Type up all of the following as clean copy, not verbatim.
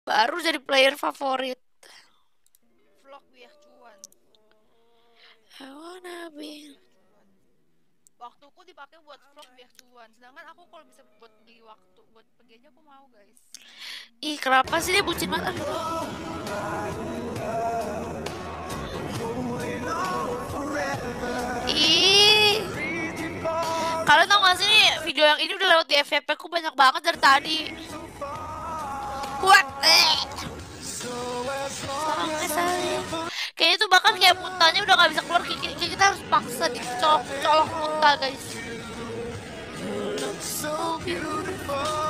Baru jadi player favorit. Vlog biar cuan. I wanna be. Waktuku dipakai buat vlog biar cuan. Sedangkan aku kalau bisa buat beli waktu buat pergi aja aku mau guys. Ih, kenapa sih dia bucin banget? Ih, kalian tau gak sih nih, video yang ini udah lewat di FVP ku banyak banget dari tadi. Kuat. Kayaknya tuh bahkan kayak muntahnya udah gak bisa keluar. Kayak kita harus paksa dicolok muntah guys. So beautiful.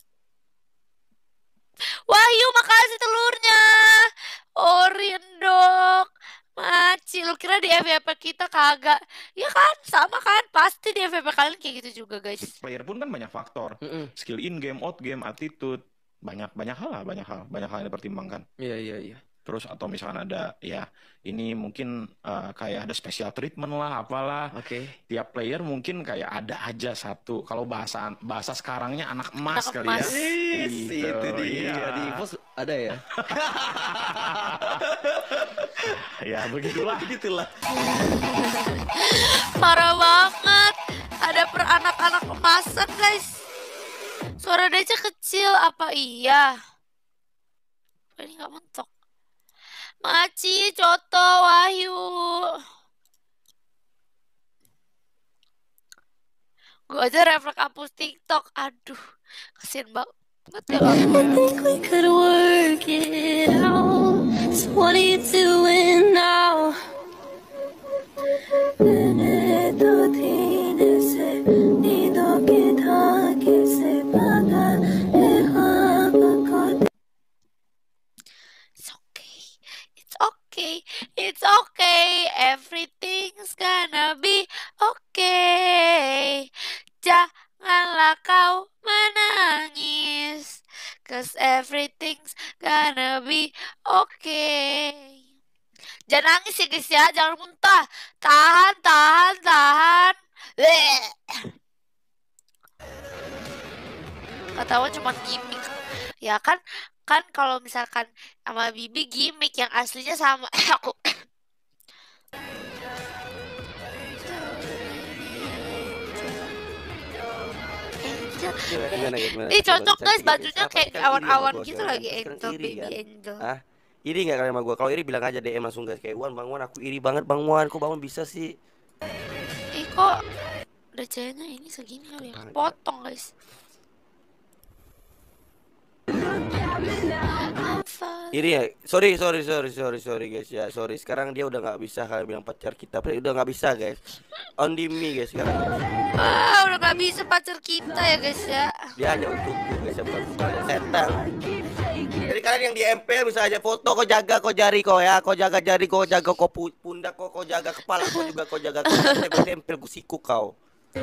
Wahyu, makasih telurnya. Orin dok. Maci, lu kira di FVP kita kagak? Ya kan, sama kan? Pasti di FVP kalian kayak gitu juga guys. Player pun kan banyak faktor, skill in game, out game, attitude, banyak hal yang dipertimbangkan. Iya. Terus atau misalkan ada ya ini mungkin kayak ada special treatment lah apalah. Oke. Tiap player mungkin kayak ada aja satu. Kalau bahasa sekarangnya anak emas Anak kali emas. ya. Gitu, Itu dia. iya. Di pos ada ya. Ya begitulah. Begitulah. Parah banget. Ada per anak-anak emasan guys. Suara Deca kecil apa iya? Ini nggak mentok. Maci, Coto, Wahyu. Gue aja refleks hapus TikTok. Aduh, kasian banget ya. I think we could work it out. So what are you doing now? It's okay. It's okay. It's okay. Everything's gonna be okay. Janganlah kau menangis. Cause everything's gonna be okay. Jangan nangis ya guys ya. Jangan muntah. Tahan. Bleh. Ketahuan cuma gimmick. Ya kan kalau misalkan sama Bibi gimmick, yang aslinya sama aku. Gimana? Ih, cocok Coba guys, cantik, bajunya Apa kayak sih, kan iri sama awan-awan gua gitu sekarang? lagi. Sekarang Angel, iri baby kan? angel. Ah, iri nggak kalian sama gua? Kalau iri bilang aja DM langsung guys. Kayak Bang Wan, aku iri banget Bang Wan. Kok Bang Wan bisa sih? Ih, kok recehnya ini segini kali ya? Potong guys. Iri ya? Sorry guys ya. Sorry, sekarang dia udah nggak bisa kalian bilang pacar kita. Udah nggak bisa guys. Only me guys sekarang. Wah, udah gak bisa pacar kita ya guys ya. Dia hanya untukku guys, bukan untuk kalian. Setan. Jadi kalian yang di MPL bisa aja foto, kau jaga kau jari kau ya, kau jaga jari kau, jaga kau pundak kau jaga kepala kau juga kau jaga. Tempel gusiku kau.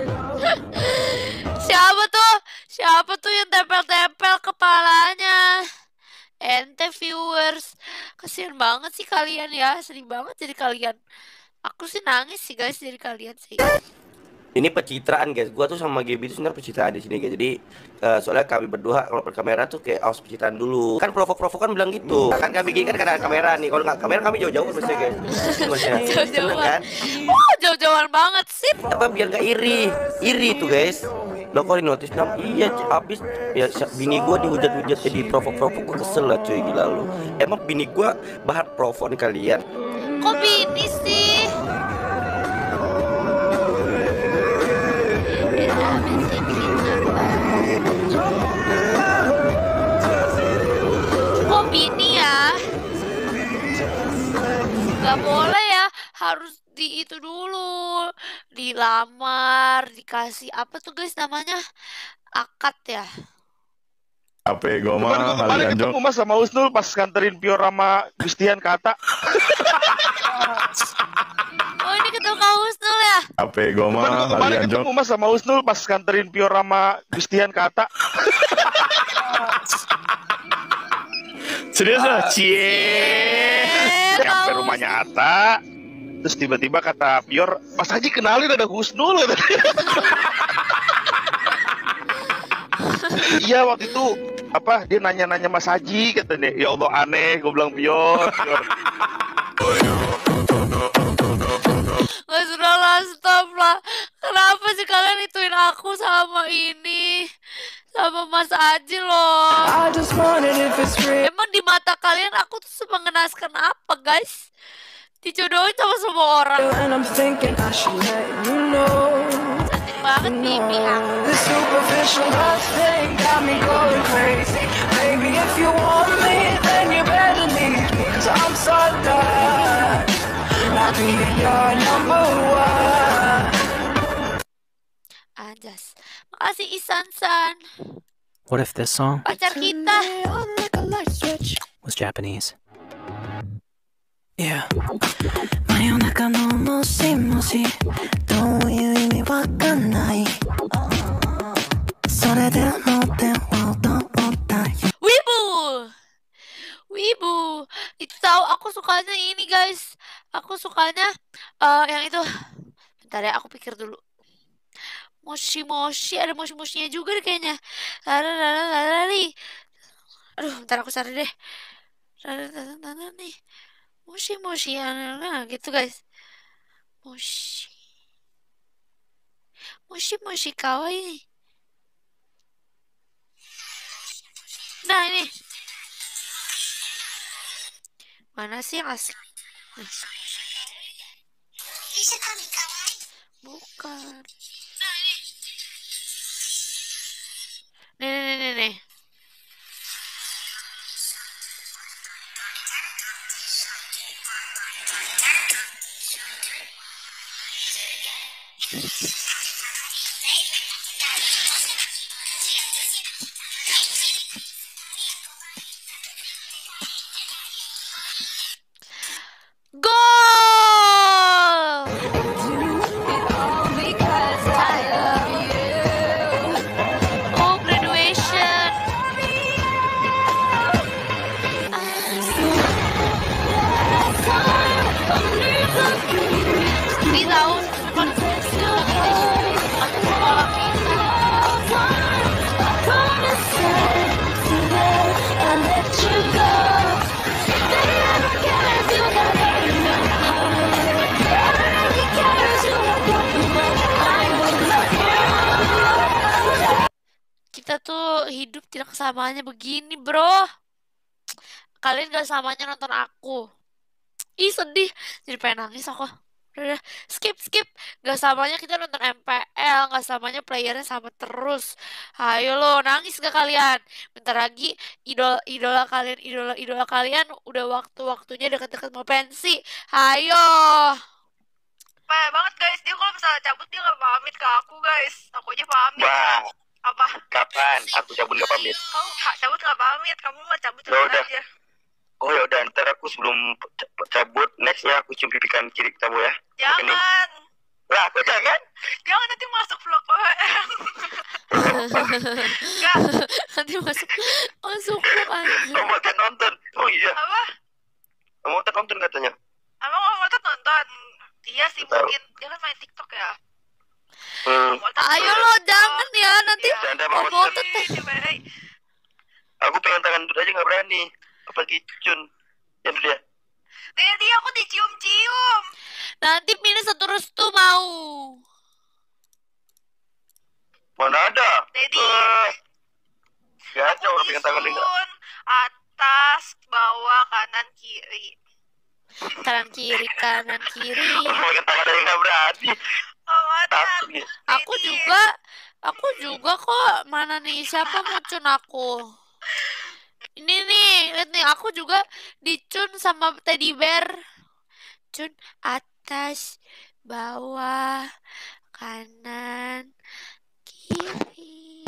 Siapa tuh yang tempel-tempel kepalanya? Ente viewers, kasihan banget sih kalian ya, sedih banget jadi kalian. Aku sih nangis sih guys jadi kalian sih. Ini pencitraan guys, gua tuh sama Gaby itu sebenarnya pencitraan di sini guys. Jadi soalnya kami berdua kalau berkamera tuh kayak harus pencitraan dulu. Kan provok kan bilang gitu. Kan kami gini kan karena ada kamera nih. Kalau nggak kamera kami jauh-jauh biasanya guys. Jauh-jauhan. Kan? Jauh-jauhan banget sih. Apa biar nggak iri tuh guys. Lo kok di notice iya abis ya bini gua dihujat-hujat jadi provok gua kesel lah cuy, gila lu. Emang bini gua bahan provok nih kalian. Kok bini sih? Kok bini ya? Gak boleh ya, harus di itu dulu, dilamar, dikasih apa tuh guys namanya, akad ya. HP gue mah Kemarin ketemu Mas sama Husnul pas kanterin Pior sama Gustian Kata. Oh, ini ketemu Kak Husnul ya? HP gue mah Kemarin ketemu Mas sama Husnul pas kanterin Pior sama Gustian Kata. serius lah, cie. Sampai rumahnya Atta. Terus tiba-tiba kata Pior, Mas Haji kenalin ada Husnul. Iya waktu itu apa dia nanya-nanya Mas Haji katanya. Ya Allah aneh, gue bilang Pior. Nggak sudah lah, stop lah. Kenapa sih kalian ituin aku sama ini? Sama Mas Aji loh. Emang di mata kalian aku tuh semengenaskan apa, guys? Dijodohin sama semua orang. Cantik banget Bibi aku. Anjas. Makasih Isan-san. What if this song Pacar kita. was Japanese? Yeah. 真夜中のもしもしどういう意味わかんないそれでも電話をどうだよ Wibu. Itu tahu aku sukanya ini, guys. Aku sukanya yang itu. Bentar ya, aku pikir dulu. Moshi, ada moshi-moshinya juga deh kayaknya. Lari. Aduh, bentar aku cari deh. Nih. Moshi, nah, gitu guys. Moshi kawaii. Nah, ini. Mana sih yang asli? Bukan. Nih. Goal! Oh, graduation. Di tahun kita tuh hidup tidak selamanya begini, bro. Kalian gak samanya nonton aku. Ih, sedih. Jadi pengen nangis aku. Udah, skip. Gak samanya kita nonton MPL. Gak samanya playernya sama terus. Ayo lo, nangis gak kalian? Bentar lagi idola kalian udah waktunya deket-deket mau pensi. Ayo. Banyak banget guys, dia kalau misalnya cabut dia gak pamit ke aku guys. Aku aja pamit. Wah, Apa? kapan aku cabut gak pamit? Kamu cabut gak pamit, kamu mah cabut Ya udah. aja. Oh ya udah, ntar aku sebelum cabut nextnya aku cium pipi kanan kiri kamu ya. Jangan. Lah, aku jangan. Jangan nanti masuk vlog OM. Enggak. Nanti masuk kan. Kamu akan nonton. Oh iya. Apa? Kamu akan nonton katanya. Emang mau nonton? Iya sih mungkin. Dia kan main TikTok ya. Ayo lo, jangan ya. Nanti Bercanda mau banget. foto teh. Aku pengen tangan dulu aja nggak berani. Apalagi Cun. Ya udah. Tadi aku dicium-cium. Nanti pilih satu restu mau. Mana ada? Dedi. Gak ada orang pengen tangan enggak. Disun, atas, bawah, kanan, kiri. Kanan kiri. Orang pengen tangan ada yang nggak berani. Oh, Takut ya. Aku juga kok. Mana nih, siapa mau cun aku? Ini nih, lihat nih, aku juga dicun sama teddy bear. Cun atas, bawah, kanan, kiri.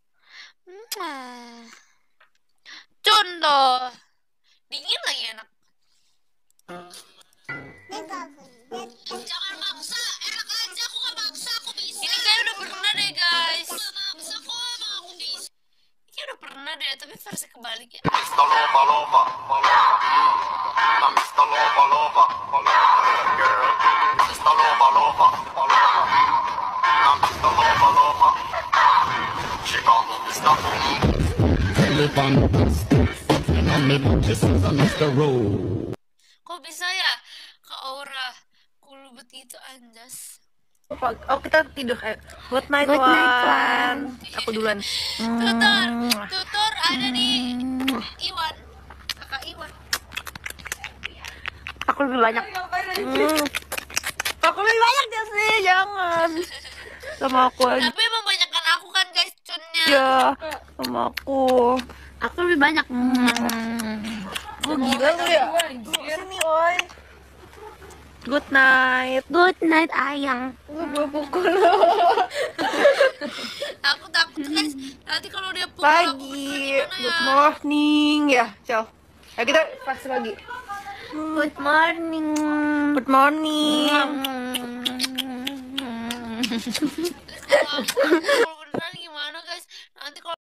Cun loh. Dingin lagi enak. Jangan maksa, enak aja, aku gak maksa, aku bisa. Ini kayak udah pernah deh guys. Ini udah pernah deh, tapi versi kebalik ya. live on on me, this is Mr. Road. Kok bisa ya ke aura kulu begitu anjas? Oh, kita tidur kayak good night, Good night, Wan. Wan. Aku duluan. Tutur ada di Iwan, kakak Iwan. Aku lebih banyak. Aku lebih banyak dia sih, jangan. Sama aku aja. Tapi emang banyakan aku kan guys cunnya. Ya, sama aku. Aku lebih banyak. Oh, gila lu ya. Sini, oi. Good night. Good night, ayang. Gue pukul. Aku takut guys nanti kalau dia pukul Pagi. Good morning. Ya, ciao. Ya kita fast lagi. Good morning. Good morning. aku